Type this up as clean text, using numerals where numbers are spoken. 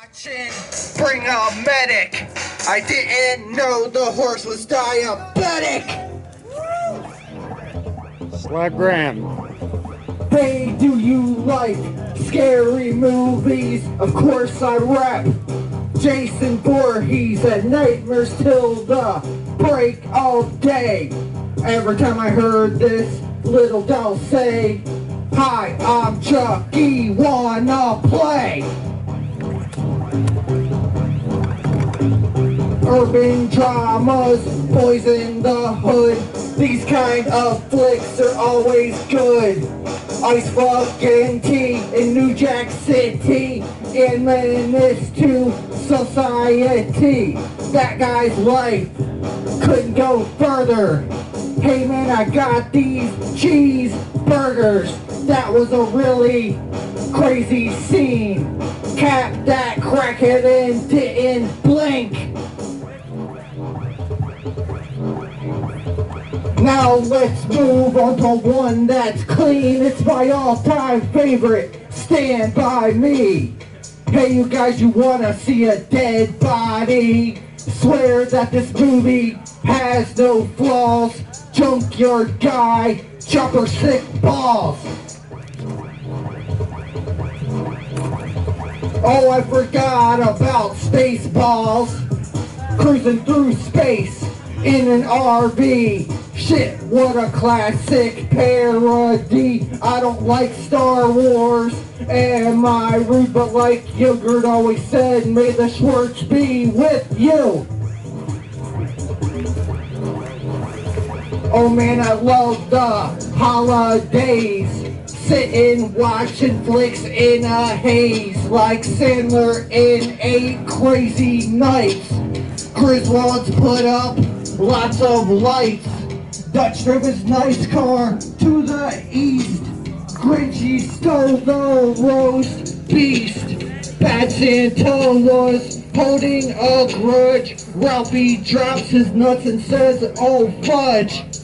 Watching, bring a medic. I didn't know the horse was diabetic. Slab Graham. Hey, do you like scary movies? Of course I rap Jason Voorhees at Nightmares till the break of day. Every time I heard this little doll say, "Hi, I'm Chucky, wanna play?" Urban dramas, boys in the hood. These kind of flicks are always good. Ice fucking tea in New Jack City, and menace to society. That guy's life couldn't go further. Hey man, I got these cheeseburgers. That was a really crazy scene. Cap that crackhead and didn't blink. Now let's move on to one that's clean. It's my all-time favorite, Stand By Me. Hey you guys, you wanna see a dead body? Swear that this movie has no flaws. Junkyard guy, chopper sick balls. Oh, I forgot about Spaceballs. Cruising through space in an RV. Shit, what a classic parody. I don't like Star Wars. Am I rude? But like Yogurt always said, may the Schwartz be with you. Oh man, I love the holidays. Sitting watching flicks in a haze, like Sandler in 8 Crazy Nights. Griswold's put up lots of lights. Dutch drove his nice car to the east. Grinchy stole the roast beast. Bad Santa was holding a grudge. Ralphie drops his nuts and says, "Oh fudge."